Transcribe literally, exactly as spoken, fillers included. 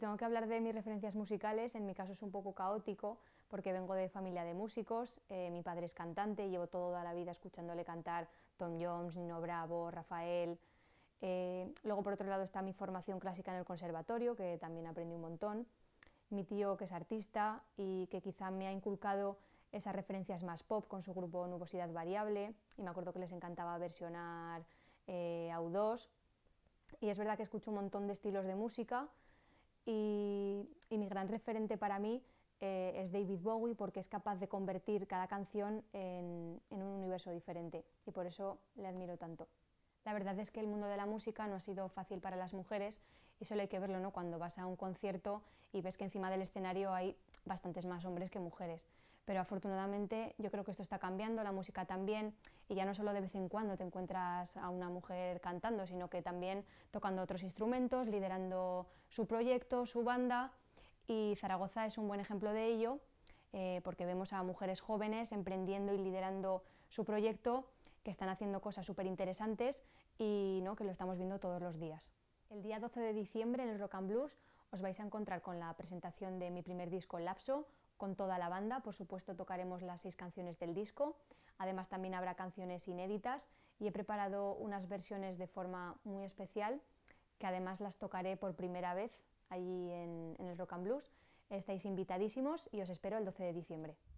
tengo que hablar de mis referencias musicales, en mi caso es un poco caótico porque vengo de familia de músicos, eh, mi padre es cantante, llevo toda la vida escuchándole cantar Tom Jones, Nino Bravo, Rafael. Eh, luego por otro lado está mi formación clásica en el conservatorio, que también aprendí un montón, mi tío que es artista y que quizá me ha inculcado esas referencias más pop con su grupo Nubosidad Variable, y me acuerdo que les encantaba versionar eh, a U dos, y es verdad que escucho un montón de estilos de música, y, y mi gran referente para mí eh, es David Bowie, porque es capaz de convertir cada canción en, en un universo diferente, y por eso le admiro tanto. La verdad es que el mundo de la música no ha sido fácil para las mujeres, y solo hay que verlo, ¿no?, cuando vas a un concierto y ves que encima del escenario hay bastantes más hombres que mujeres. Pero afortunadamente yo creo que esto está cambiando, la música también, y ya no solo de vez en cuando te encuentras a una mujer cantando, sino que también tocando otros instrumentos, liderando su proyecto, su banda, y Zaragoza es un buen ejemplo de ello, eh, porque vemos a mujeres jóvenes emprendiendo y liderando su proyecto, que están haciendo cosas súper interesantes y ¿no?, que lo estamos viendo todos los días. El día doce de diciembre en el Rock and Blues os vais a encontrar con la presentación de mi primer disco, Lapso, con toda la banda. Por supuesto tocaremos las seis canciones del disco, además también habrá canciones inéditas, y he preparado unas versiones de forma muy especial, que además las tocaré por primera vez allí en, en el Rock and Blues. Estáis invitadísimos y os espero el doce de diciembre.